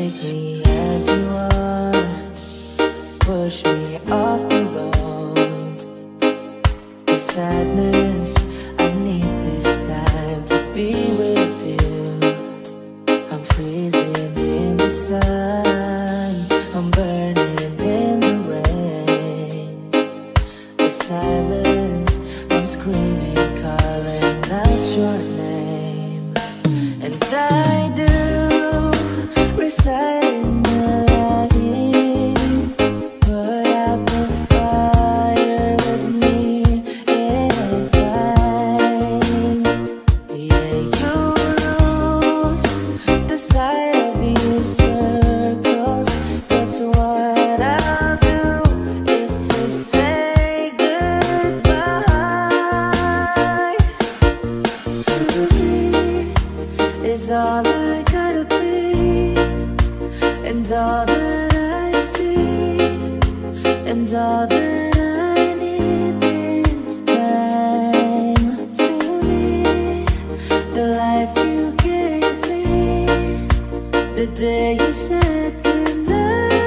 take me as you are, push me off the road. The sadness, I need this time to be with you. I'm freezing in the sun, I'm burning in the rain. The silence, I'm screaming, calling out your name. And I do recite in the light, put out the fire with me and find. Yeah, you lose the sight of your circles. That's what I'll do if we say goodbye. To be is all I gotta be, and all that I see, and all that I need this time. To me, the life you gave me, the day you said goodnight.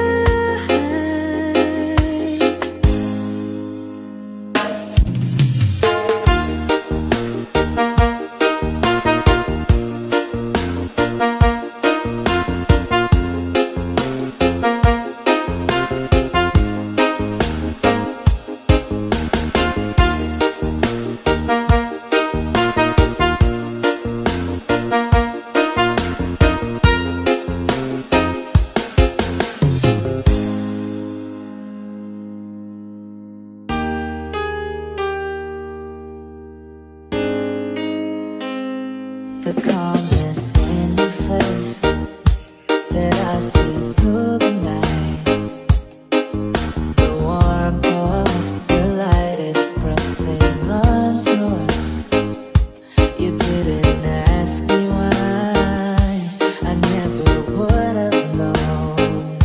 The calmness in your face that I see through the night, the warmth of the light is pressing onto us. You didn't ask me why, I never would have known.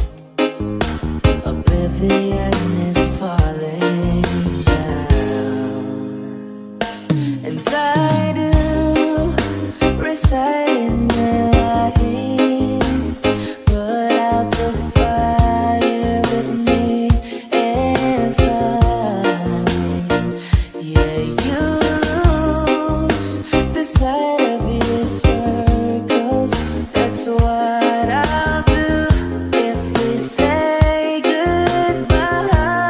Oblivion is falling down, and I do recite in the light, put out the fire with me and find. Yeah, you lose the sight of your circles. That's what I'll do if we say goodbye.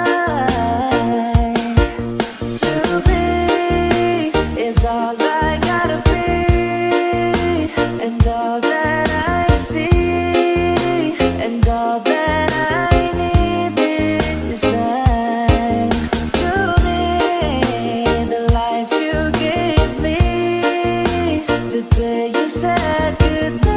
To be is all I gotta be, and all that I see, and all that I need this time. To me, the life you gave me, the day you said goodnight.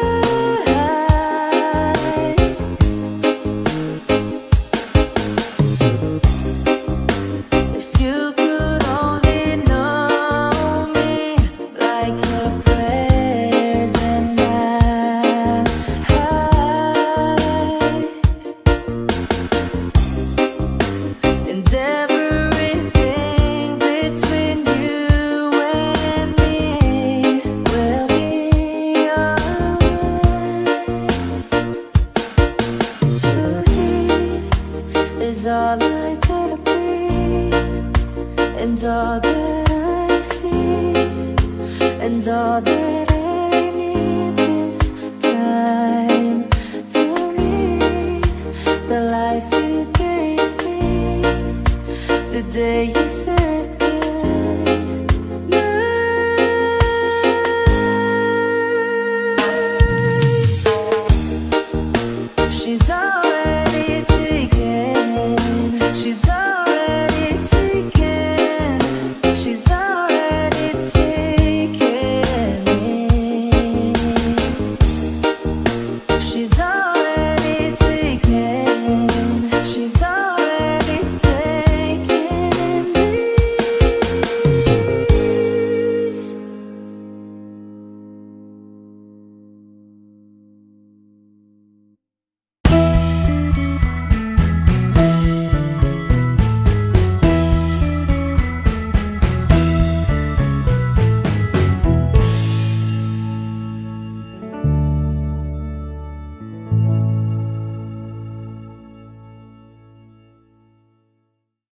If you could only know me like your prayers and my heart, and everything between you and me will be alright. To me is all I gotta be, and all that I see, and all that I need this time. To me, the life you gave me, the day you said